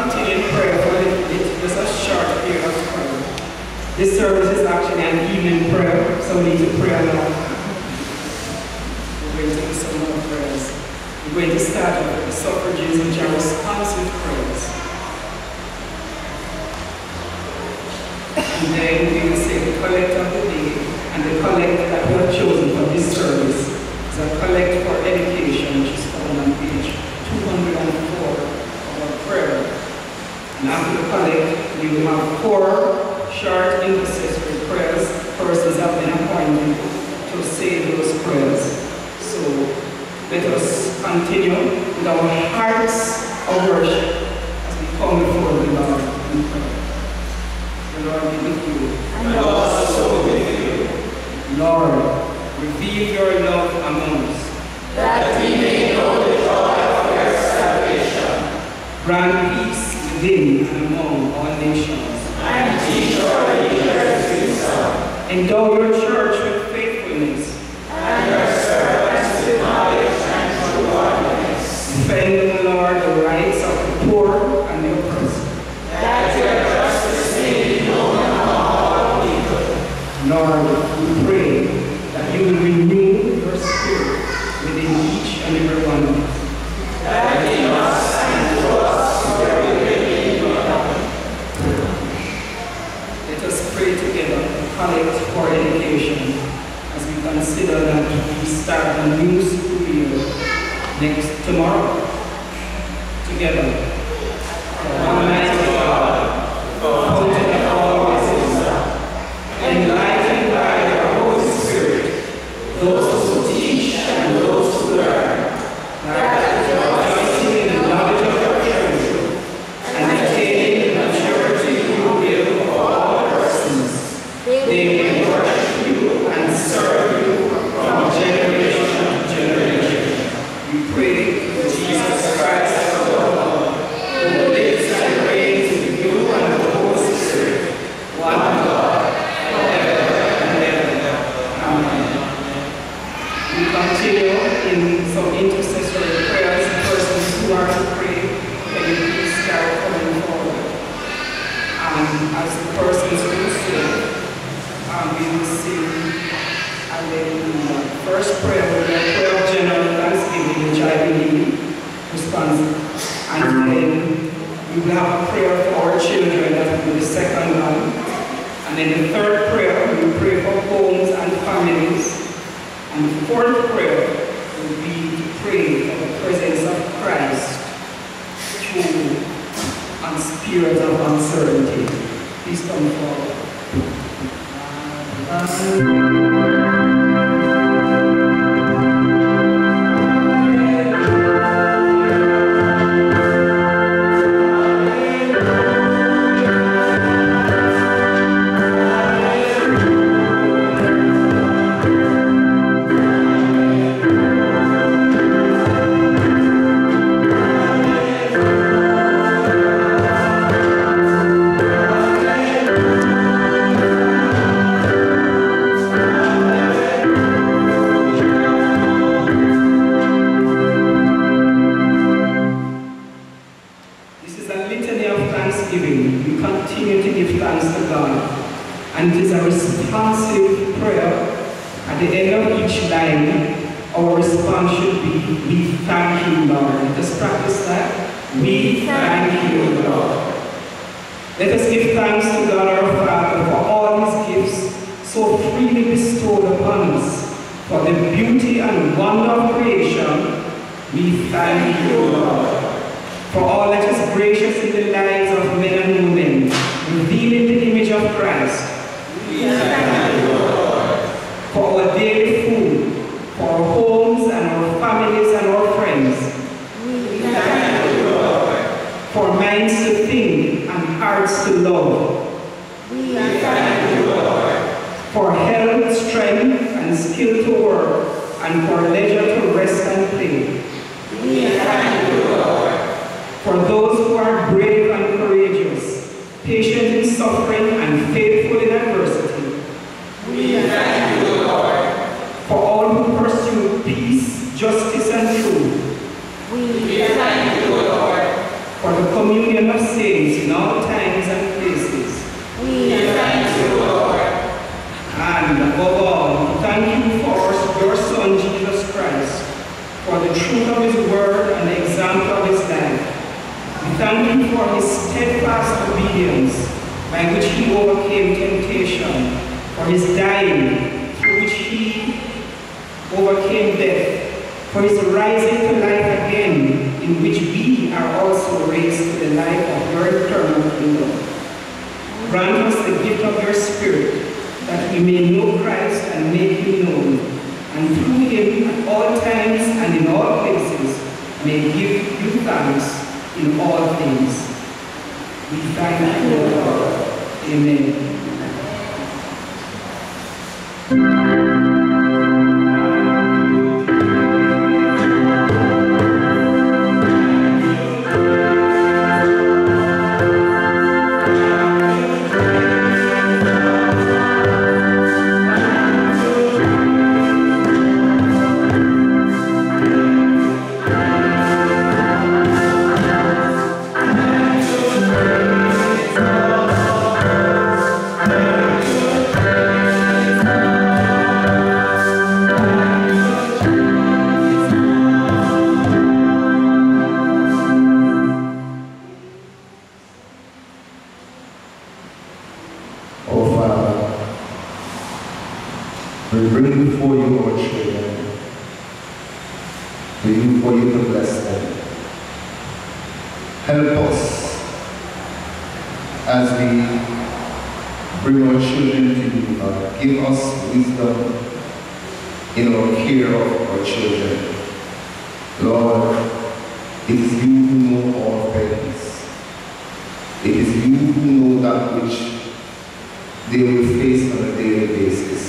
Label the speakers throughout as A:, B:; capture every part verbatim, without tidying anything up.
A: continue in prayer for a little bit, just a short period of prayer. This service is actually an evening prayer, so we need to pray along. We're going to do some more prayers. We're going to start with the suffrages, which are responsive prayers. And then we will say the collect of the day, and the collect that we have chosen for this service is a collect for education, which is found on page two hundred four of our prayer. And after the collect, we will have four short intercessory prayers. Persons have been appointed to say those prayers. So let us continue with our hearts of worship as we come before the Lord in prayer. The Lord be with you.
B: And also with you.
A: Lord, reveal your love among us,
B: that we may know the joy of your salvation.
A: Grant peace within and among all nations.
B: And teach our leaders wisdom.
A: Endow your church with faithfulness.
B: And your servants with knowledge and true godliness.
A: Defend, O Lord, the rights of the poor and the oppressed.
B: That your justice may be known among all people.
A: Lord, we pray that you will renew your spirit within each and every one of us.
B: That in us and to us there will be nothing.
A: Let us pray together, collect for education, as we consider that we start a new school year next tomorrow. Together. Almighty God, fountain of all wisdom, enlightened by your Holy Spirit, those who teach and those who learn, that rejoicing in the knowledge of your truth, and attaining the maturity you will for all persons, they may worship you and serve you from generation to generation. We pray through Jesus Christ our Lord, who lives and reigns with you and the Holy Spirit, one God, forever and ever. Amen. We continue in some intercessory prayers. Persons who are to pray, can you please start coming forward? And as the persons will say, um, we will sing Hallelujah. First prayer will be a prayer of general thanksgiving, which I believe responds. And then we will have a prayer for our children, that will be the second one. And then the third prayer, we will pray for homes and families. And the fourth prayer will be to pray for the presence of Christ through a spirit of uncertainty. Please come forward. Justice and truth.
B: We thank you, Lord.
A: For the communion of saints in all times and places.
B: We thank you, Lord.
A: And above all, thank you for your Son, Jesus Christ, for the truth of his word and the example of his life. We thank you for his steadfast obedience, by which he overcame temptation, for his dying, through which he overcame death, for his rising to life again, in which we are also raised to the life of your eternal kingdom. Grant us the gift of your Spirit, that we may know Christ and make him known, and through him at all times and in all places may give you thanks in all things. We thank you, Lord. Amen.
C: We bring before you our children, for you, for you to bless them. Help us as we bring our children to you, Lord. Give us wisdom in our care of our children. Lord, it is you who know all things. It is you who know that which they will face on a daily basis.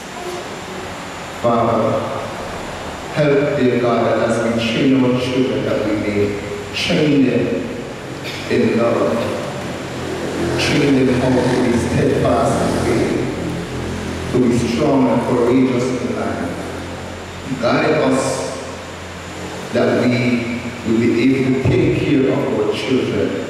C: Father, help, dear God, that as we train our children, that we may train them in love, train them how to be steadfast in faith, to be strong and courageous in life. Guide us that we will be able to take care of our children.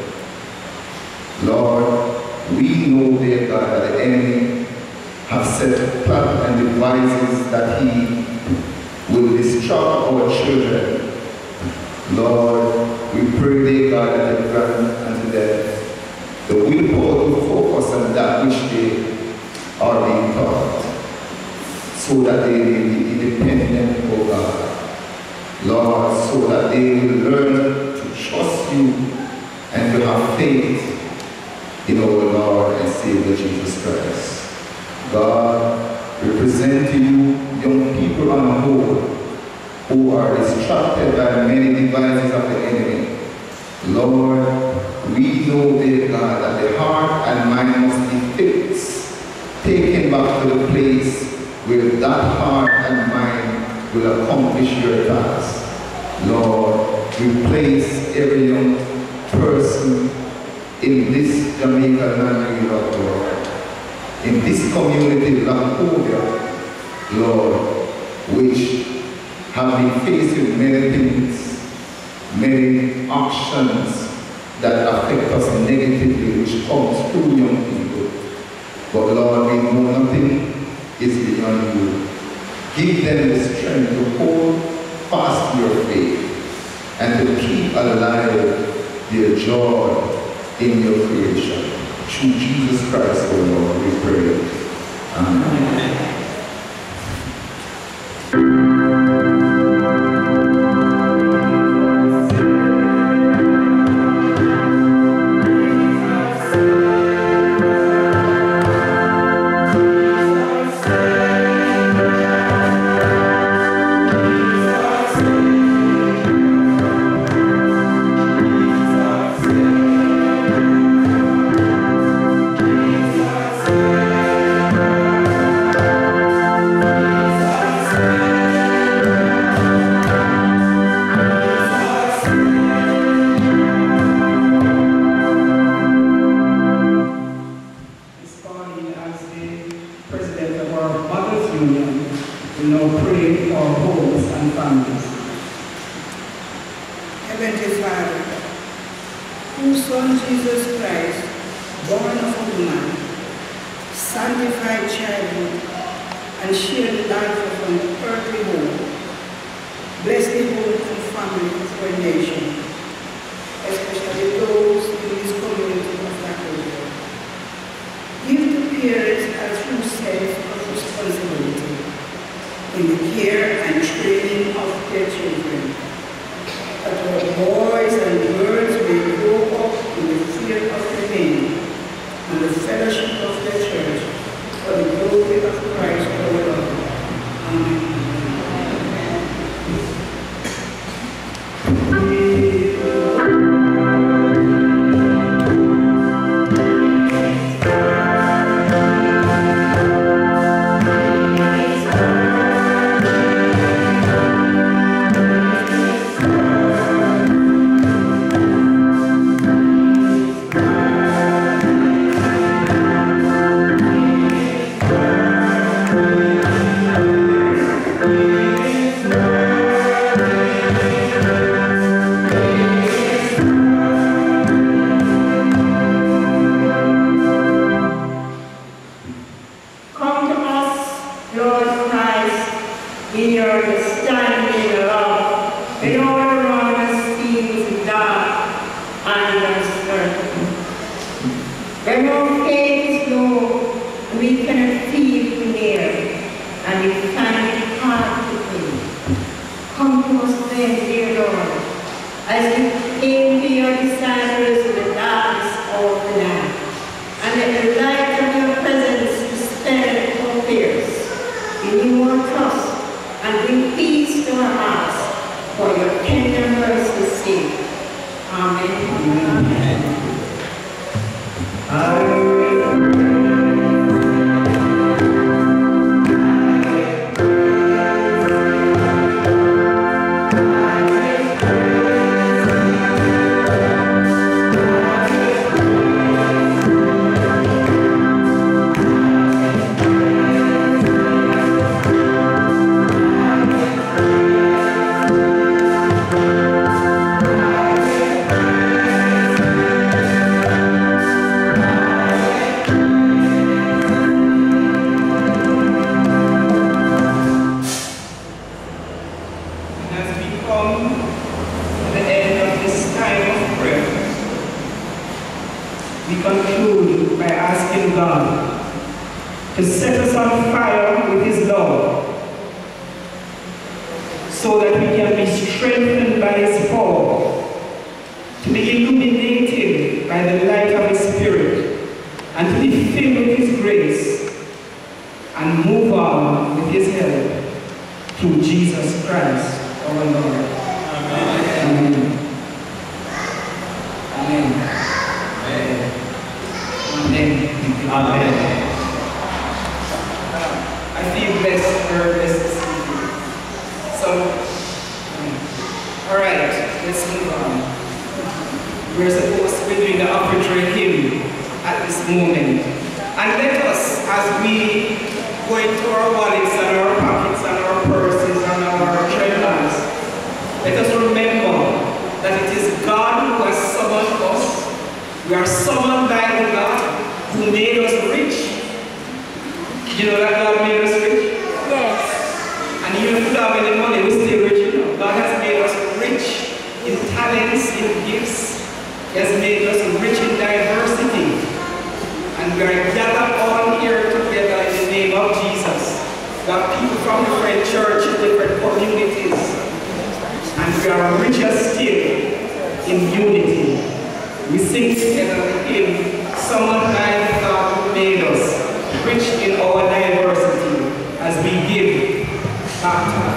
C: Lord, we know, dear God, that the enemy have set plans and devices that he will distract our children. Lord, we pray, dear God, that you grant unto them the willpower to focus on that which they are being taught, so that they may be independent, O God. Lord, so that they will learn to trust you and to have faith in our Lord and Savior Jesus Christ. God, we present to you young people on the whole who are distracted by many devices of the enemy. Lord, we know, dear God, that the heart and mind must be fixed, taken back to the place where that heart and mind will accomplish your task. Lord, we place every young person in this Jamaica land, Lord, in this community, Lacovia, Lord, which have been faced with many things, many actions that affect us negatively, which comes through young people. But Lord, we know nothing is beyond you. Give them the strength to hold fast your faith and to keep alive their joy in your creation. Through Jesus Christ, O Lord, we pray. Amen.
D: Thank you. whose Son Jesus Christ, born of a woman, sanctified childhood, and shared the life of an earthly home, bless the home and family of our nation, especially those in this community of Lacovia. Give the parents a true sense of responsibility in the care and training of their children, that our boys and girls may grow up in the fear of the name and the fellowship of their church, for the glory of Christ our Lord. Amen.
A: Rich in our diversity as we give back to